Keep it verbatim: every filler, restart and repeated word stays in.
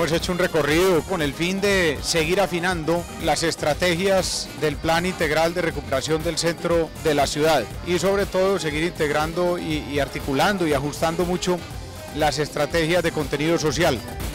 Hemos hecho un recorrido con el fin de seguir afinando las estrategias del Plan Integral de Recuperación del centro de la ciudad y sobre todo seguir integrando y, y articulando y ajustando mucho las estrategias de contenido social.